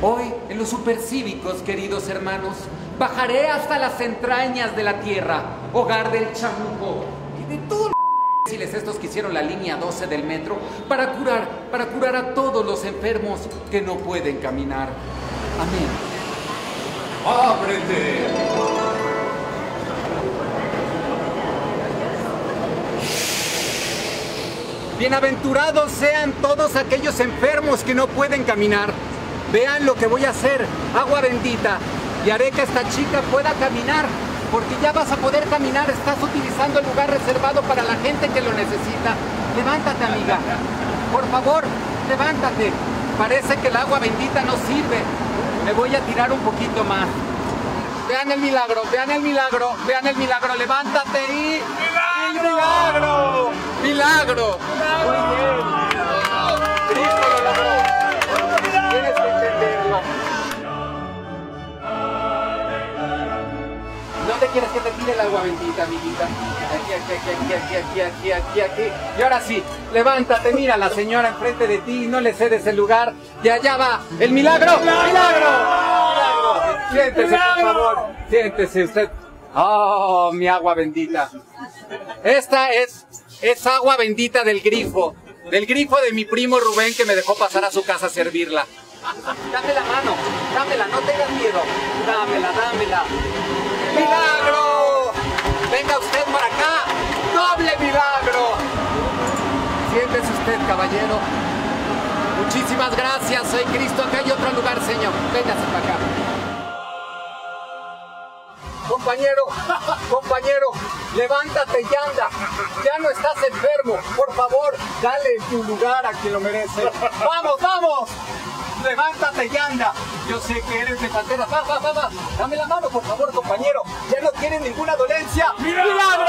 Hoy, en los supercívicos, queridos hermanos, bajaré hasta las entrañas de la tierra, hogar del chamuco y de todos los imbéciles estos que hicieron la línea 12 del metro para curar a todos los enfermos que no pueden caminar. Amén. ¡Ábrete! Bienaventurados sean todos aquellos enfermos que no pueden caminar. Vean lo que voy a hacer, agua bendita, y haré que esta chica pueda caminar, porque ya vas a poder caminar, estás utilizando el lugar reservado para la gente que lo necesita. Levántate, amiga, por favor, levántate. Parece que el agua bendita no sirve. Me voy a tirar un poquito más. Vean el milagro, vean el milagro, vean el milagro, levántate y... ¡Milagro! ¡Milagro! Muy bien. Cristo lo logró. Tienes que entenderlo. ¿Dónde quieres que te tire el agua bendita, amiguita? Aquí. Y ahora sí, levántate, mira a la señora enfrente de ti, no le cedes el lugar. Y allá va el milagro. ¡Milagro! Siéntese, por favor. Siéntese usted. Oh, mi agua bendita. Esta es agua bendita del grifo de mi primo Rubén, que me dejó pasar a su casa a servirla. Dame la mano, dámela, no tengas miedo. Dámela. ¡Milagro! Venga usted para acá. ¡Doble milagro! Siéntese usted, caballero. Muchísimas gracias, soy Cristo. Acá hay otro lugar, señor. Véngase para acá. Compañero, levántate y anda. Ya no estás enfermo. Por favor, dale tu lugar a quien lo merece. ¡Vamos! Levántate y anda. Yo sé que eres de Pantera. Va. Dame la mano, por favor, compañero. Ya no tienes ninguna dolencia. ¡Milagro!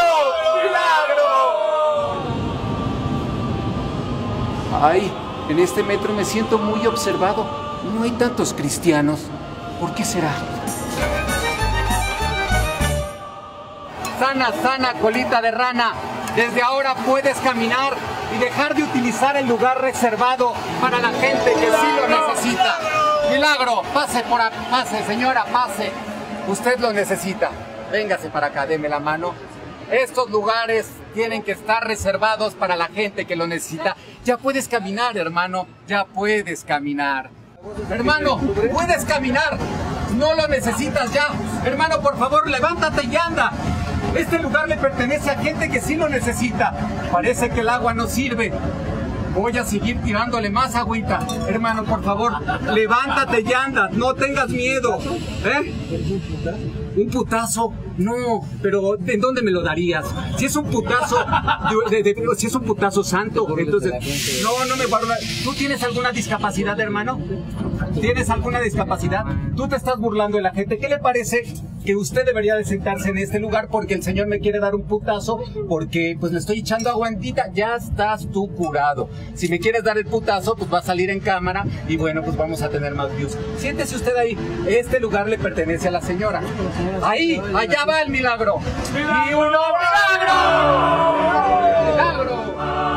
Ay, en este metro me siento muy observado. No hay tantos cristianos. ¿Por qué será? Sana, colita de rana. Desde ahora puedes caminar y dejar de utilizar el lugar reservado para la gente que sí lo necesita. Milagro, pase, señora, pase. Usted lo necesita. Véngase para acá, deme la mano. Estos lugares tienen que estar reservados para la gente que lo necesita. Ya puedes caminar, hermano. Ya puedes caminar. Hermano, puedes caminar. No lo necesitas ya. Hermano, por favor, levántate y anda. Este lugar le pertenece a gente que sí lo necesita. Parece que el agua no sirve. Voy a seguir tirándole más agüita. Hermano, por favor, levántate y anda. No tengas miedo. ¿Un putazo? No, pero ¿en dónde me lo darías? Si es un putazo, si es un putazo santo, entonces... No me guardo. ¿Tú tienes alguna discapacidad, hermano? ¿Tienes alguna discapacidad? Tú te estás burlando de la gente. ¿Qué le parece que usted debería de sentarse en este lugar porque el Señor me quiere dar un putazo? Porque pues le estoy echando aguantita. Ya estás tú curado. Si me quieres dar el putazo, pues va a salir en cámara y bueno, pues vamos a tener más views. Siéntese usted ahí. Este lugar le pertenece a la señora. Ahí, allá va el milagro. ¡Y uno, milagro!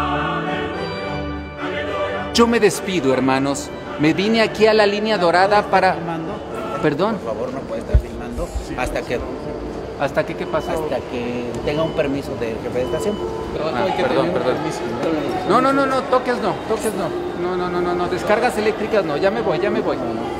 Yo me despido, hermanos. Me vine aquí a la línea dorada para... Perdón. Por favor, no puede estar filmando hasta que... ¿Hasta qué pasó? Hasta que tenga un permiso de jefe de estación. Perdón. No, toques no. No, descargas eléctricas no, ya me voy.